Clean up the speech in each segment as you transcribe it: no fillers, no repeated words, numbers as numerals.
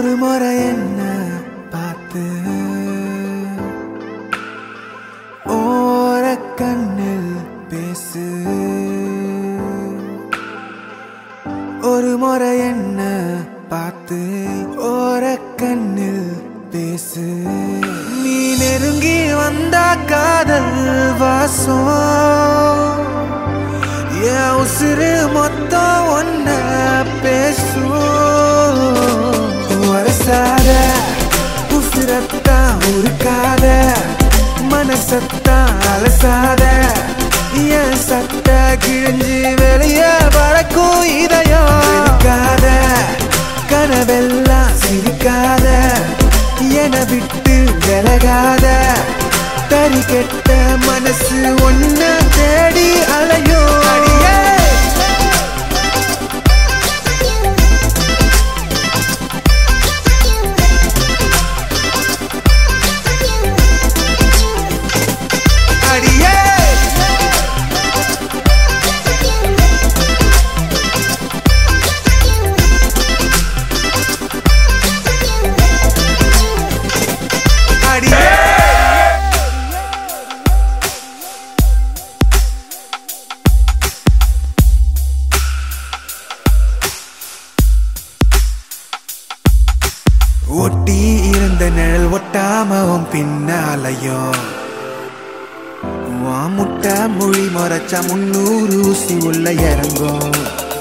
ஒரு முறை என்ன பார்த்து ஓரக்கண்ணில் பேசு ஒரு முறை என்ன பார்த்து ஓரக்கண்ணில் பேசு நீ நெருங்கி வந்தா காதல் வாசம் என் உசுறு மொத்தம் ஒன்ன பேசும் வரசாத உசுரத்தான் உருக்காத மனசத்தான் அலசாத என் சட்ட கிழிஞ்சு வெளிய பறக்கும் இதயம் இருக்காத கனவெல்லாம் சிரிக்காத என விட்டு விலகாத தறி கெட்ட மனசு ஒன்ன தேடி அலையோ அடியே ஒட்டி இருந்த நிழல் ஒட்டாமவும் பின்னாலையோ முட்டை மொழி மறைச்சா 300 ஊசி உள்ள இறங்கும்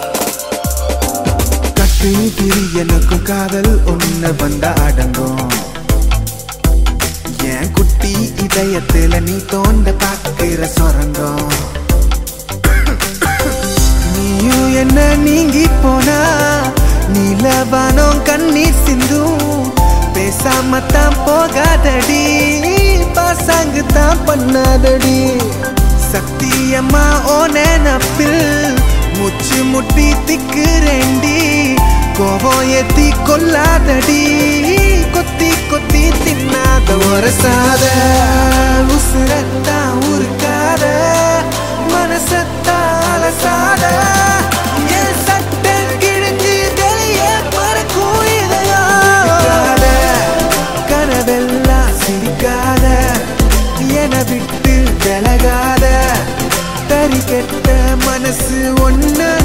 கட்டு திரி எனக்கும் காதல் ஒண்ணு வந்த அடங்கும் என் குட்டி இதயத்துல நீ தோண்ட பாக்குற சொரங்கம் நீயும் என்ன நீங்கி போனா நீலவானம் கண்ணீர் சிந்தும் பேசாமத்தான் போகாதடி பாசாங்கு தான் பண்ணாதடி சத்தியம்மா ஓ நினப்பில் முச்சு முட்டி திக்குறேண்டி கோபம் ஏத்தி கொல்லாதடி கொத்தி கொத்தி தின்னாத வரசாத உசுரத்தான் உருக்காத மனசத்தான் அலசாத என் சட்ட கிழிஞ்சு வெளிய பறக்கும் இதயம் கனவெல்லாம் சிரிக்காத என விட்டு விலகாத தறி கெட்ட மனசு ஒன்ன